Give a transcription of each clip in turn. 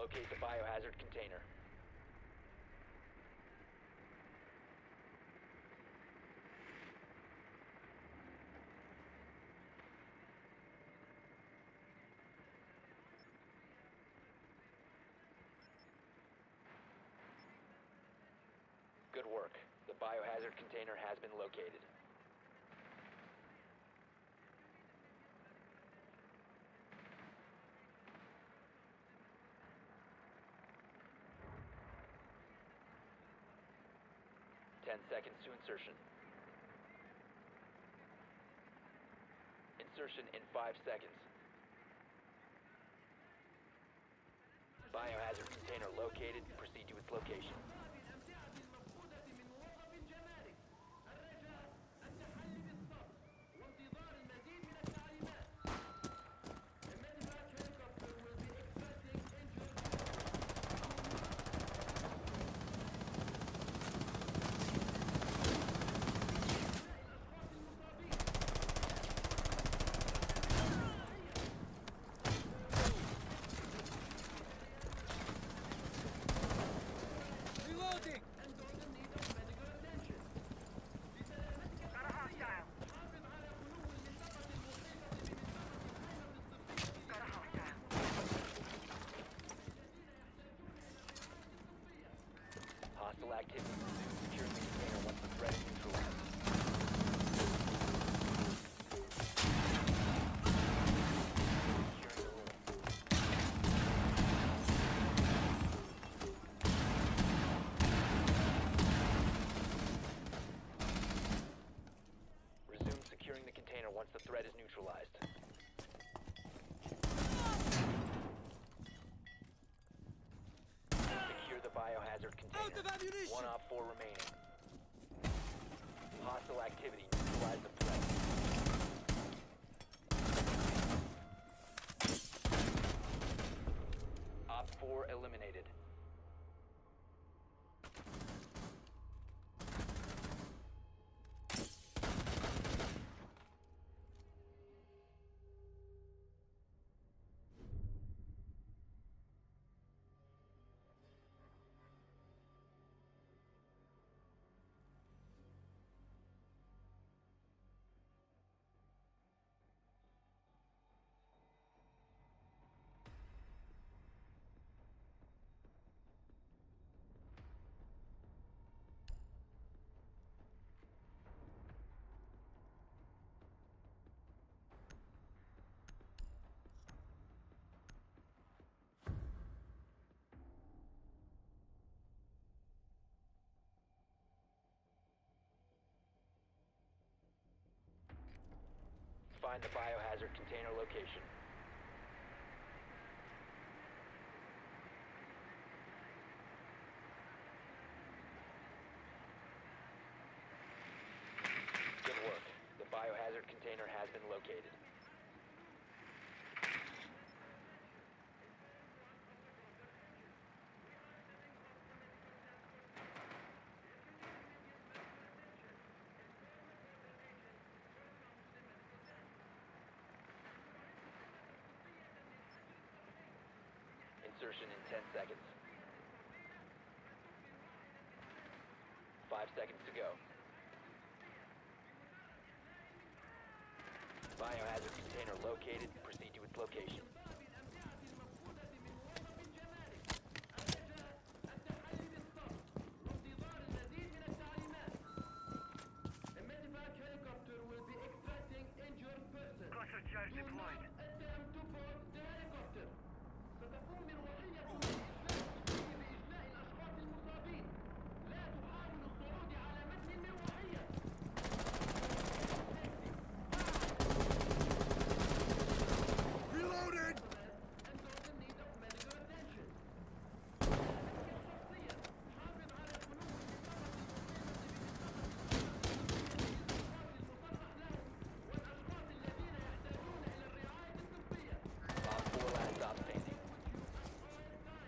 locate the biohazard container. Good work. The biohazard container has been located. 10 seconds to insertion. Insertion in 5 seconds. Biohazard container located. Proceed to its location. Hostile activity. Securing the container once the threat is neutralized. Securing the room. Resume securing the container once the threat is neutralized. Secure the biohazard container. Out of ammunition! 1 Op 4 remaining. Hostile activity. Neutralize the threat. Op 4 eliminated. Find the biohazard container location. Good work. The biohazard container has been located. Insertion in 10 seconds. 5 seconds to go. Biohazard container located. Proceed to its location. Helicopter will be extracting injured person. Cluster charge Do deployed. not attempt to board the helicopter. ستقوم روحية بإجلاء الأشخاص المصابين. لا تحاول الصعود على متن المروحية. Reloaded! And those in need of medical attention. حافظ على خلو والأشخاص الذين يحتاجون إلى الرعاية الطبية. Op 4 last stop standing.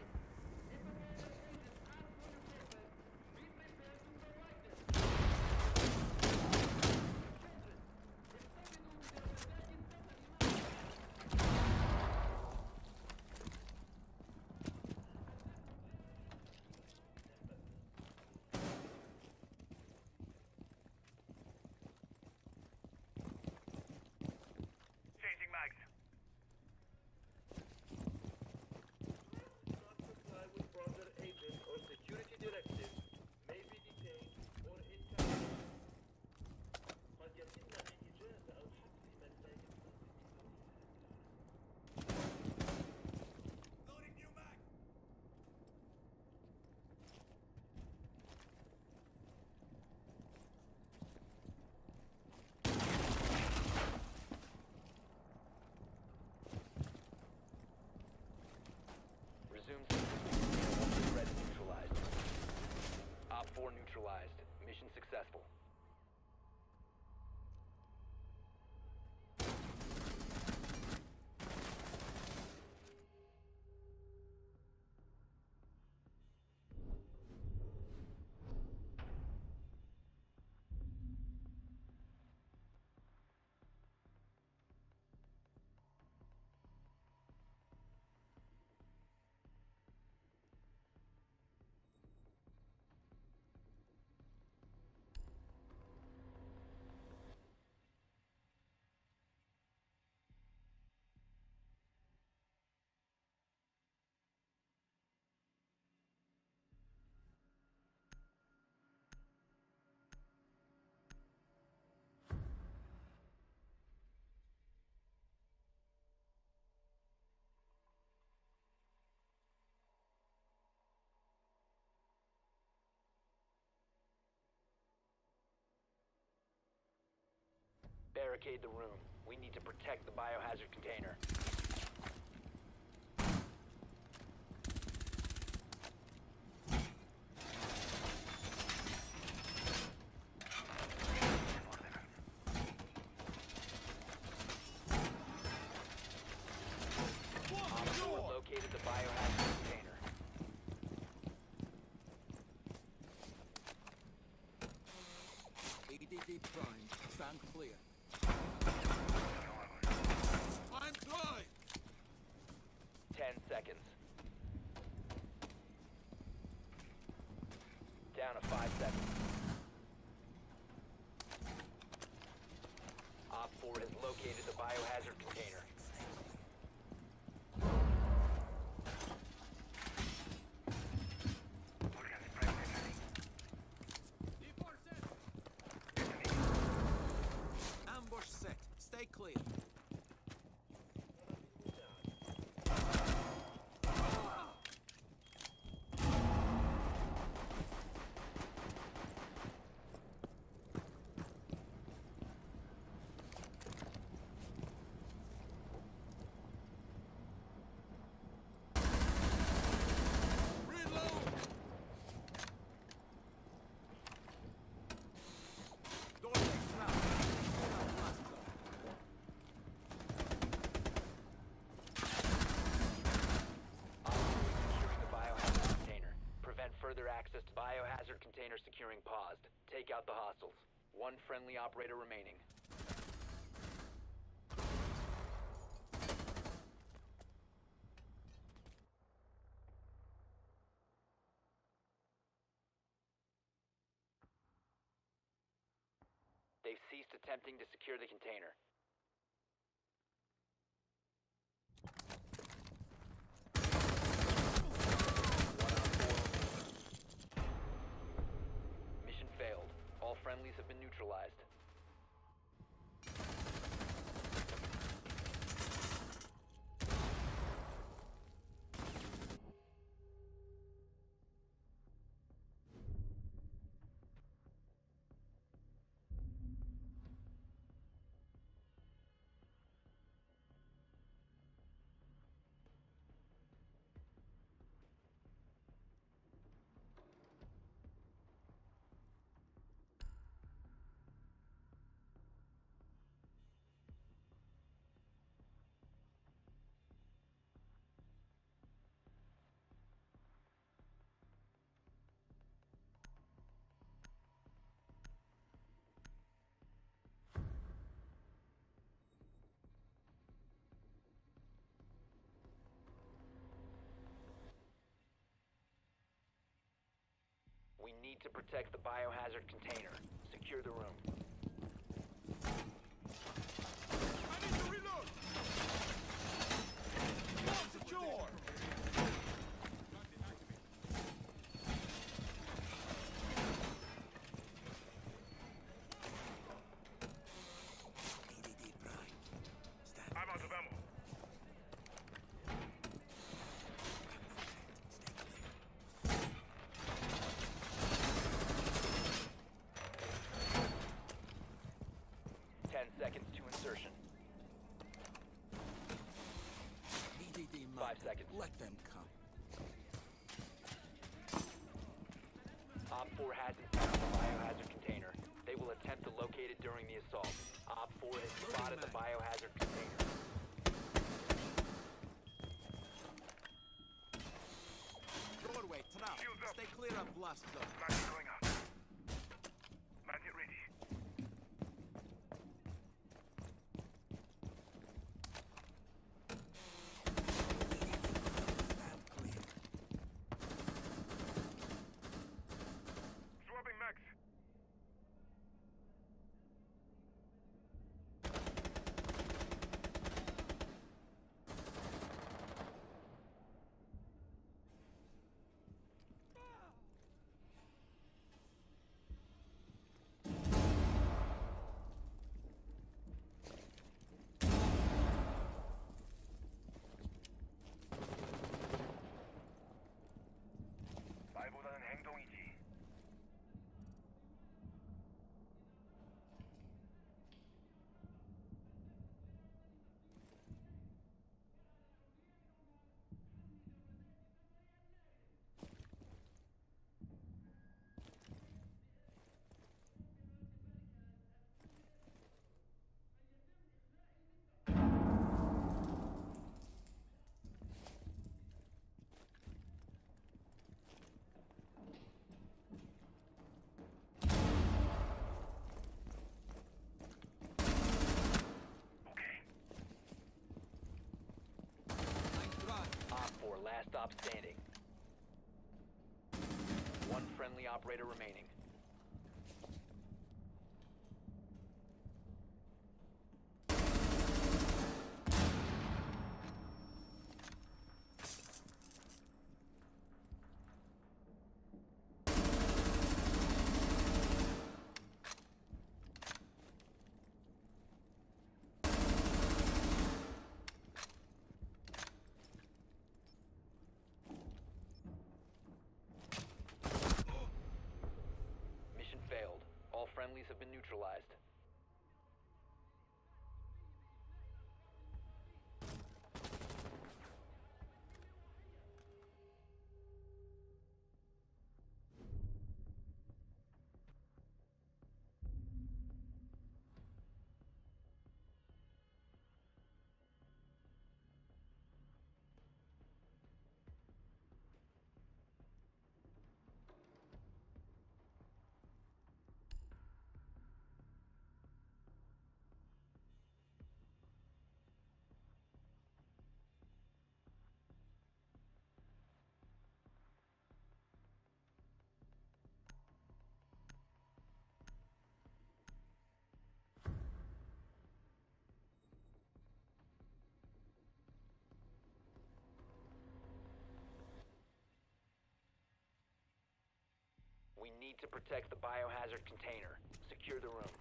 neutralized. Mission successful. Barricade the room. We need to protect the biohazard container. Op 4 located the biohazard container. EDD prime, stand clear. I'm dry! 10 seconds. Down to 5 seconds. Op 4 has located the biohazard container. Ambush set. Stay clear. Reload! Door next round. Last call. Op 2 is securing the biohazard container. Prevent further access to biohazard container securing paused. Take out the hostiles. One friendly operator remaining. They've ceased attempting to secure the container. Mission failed. All friendlies have been neutralized. We need to protect the biohazard container. Secure the room. I need to reload! Wall secure! EDD prime. Stand. I'm out of ammo. Seconds to insertion. EDD 5 seconds. Let them come. Op 4 hasn't found the biohazard container. They will attempt to locate it during the assault. Op 4 has spotted the biohazard container. Doorway, trap. Stay clear of blast zone. Magnet going up. Magnet ready. Swapping max. 말보다는 행동이지. Op 4, last stop standing. One friendly operator remaining. Mission failed. All friendlies have been neutralized. We need to protect the biohazard container. Secure the room.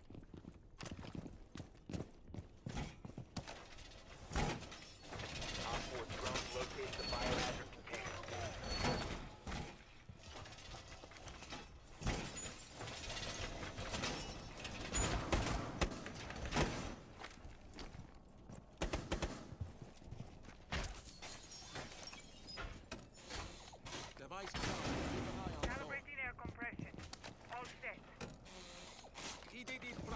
Op 4 drone locates the biohazard container. Device down. Keep an eye on door. Calibrating air compression. All set. EDD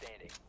standing.